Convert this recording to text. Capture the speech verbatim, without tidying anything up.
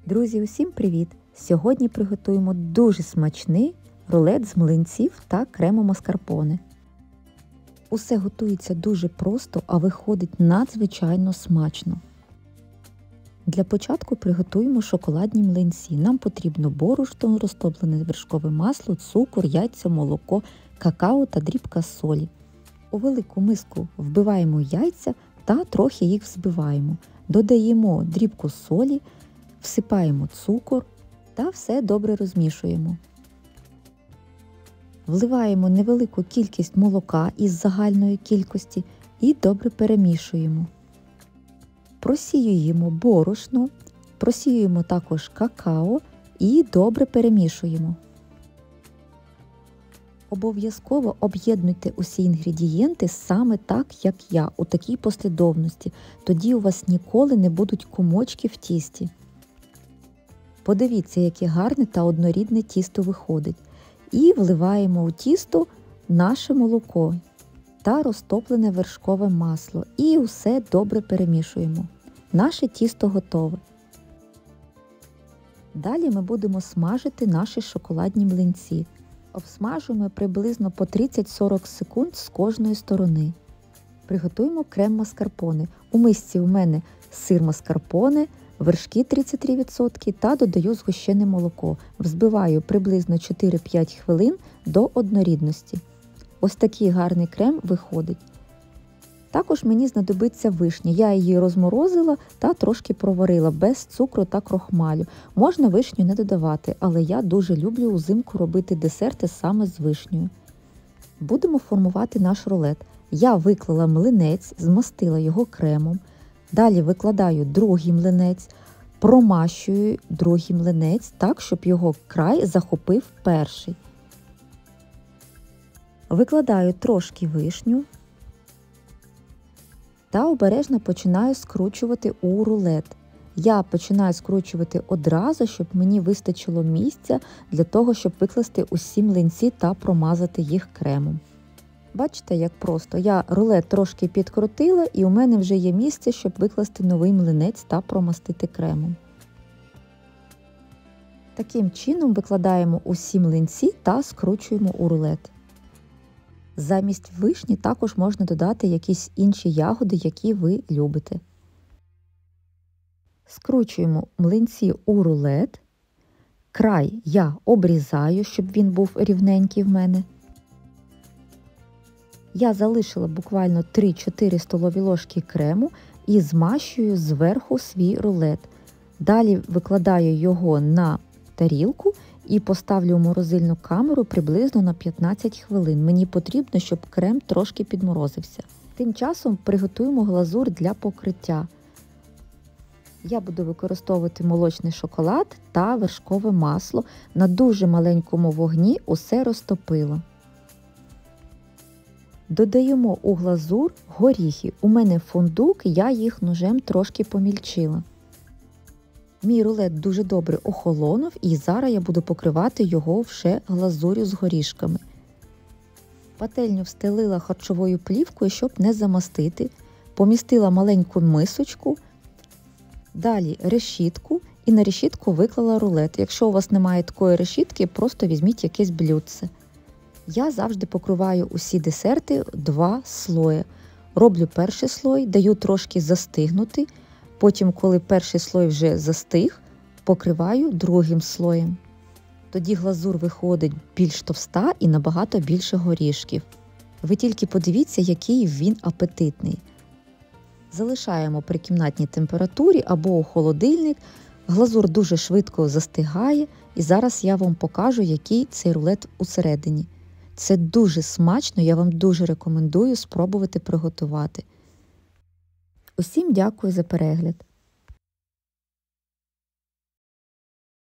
Друзі, усім привіт! Сьогодні приготуємо дуже смачний рулет з млинців та крему маскарпоне. Усе готується дуже просто, а виходить надзвичайно смачно. Для початку приготуємо шоколадні млинці. Нам потрібно борошно, розтоплене вершкове масло, цукор, яйця, молоко, какао та дрібка солі. У велику миску вбиваємо яйця та трохи їх взбиваємо. Додаємо дрібку солі, всипаємо цукор та все добре розмішуємо. Вливаємо невелику кількість молока із загальної кількості і добре перемішуємо. Просіюємо борошно, просіюємо також какао і добре перемішуємо. Обов'язково об'єднуйте усі інгредієнти саме так, як я, у такій послідовності. Тоді у вас ніколи не будуть комочки в тісті. Подивіться, яке гарне та однорідне тісто виходить. І вливаємо у тісто наше молоко та розтоплене вершкове масло. І усе добре перемішуємо. Наше тісто готове. Далі ми будемо смажити наші шоколадні млинці. Обсмажуємо приблизно по тридцять-сорок секунд з кожної сторони. Приготуємо крем маскарпоне. У мисці у мене сир маскарпоне, вершки тридцять три відсотки та додаю згущене молоко. Взбиваю приблизно чотири-п'ять хвилин до однорідності. Ось такий гарний крем виходить. Також мені знадобиться вишня. Я її розморозила та трошки проварила без цукру та крохмалю. Можна вишню не додавати, але я дуже люблю узимку робити десерти саме з вишнею. Будемо формувати наш рулет. Я виклала млинець, змастила його кремом. Далі викладаю другий млинець, промащую другий млинець так, щоб його край захопив перший. Викладаю трошки вишню та обережно починаю скручувати у рулет. Я починаю скручувати одразу, щоб мені вистачило місця для того, щоб викласти усі млинці та промазати їх кремом. Бачите, як просто. Я рулет трошки підкрутила і у мене вже є місце, щоб викласти новий млинець та промастити кремом. Таким чином викладаємо усі млинці та скручуємо у рулет. Замість вишні також можна додати якісь інші ягоди, які ви любите. Скручуємо млинці у рулет. Край я обрізаю, щоб він був рівненький в мене. Я залишила буквально три-чотири столові ложки крему і змащую зверху свій рулет. Далі викладаю його на тарілку і поставлю у морозильну камеру приблизно на п'ятнадцять хвилин. Мені потрібно, щоб крем трошки підморозився. Тим часом приготуємо глазур для покриття. Я буду використовувати молочний шоколад та вершкове масло. На дуже маленькому вогні усе розтопила. Додаємо у глазур горіхи. У мене фундук, я їх ножем трошки помільчила. Мій рулет дуже добре охолонув і зараз я буду покривати його вже глазур'ю з горішками. Пательню встелила харчовою плівкою, щоб не замастити. Помістила маленьку мисочку, далі решітку і на решітку виклала рулет. Якщо у вас немає такої решітки, просто візьміть якесь блюдце. Я завжди покриваю усі десерти два слої. Роблю перший слой, даю трошки застигнути, потім, коли перший слой вже застиг, покриваю другим слоєм. Тоді глазур виходить більш товста і набагато більше горішків. Ви тільки подивіться, який він апетитний. Залишаємо при кімнатній температурі або у холодильник. Глазур дуже швидко застигає і зараз я вам покажу, який цей рулет усередині. Це дуже смачно, я вам дуже рекомендую спробувати приготувати. Усім дякую за перегляд.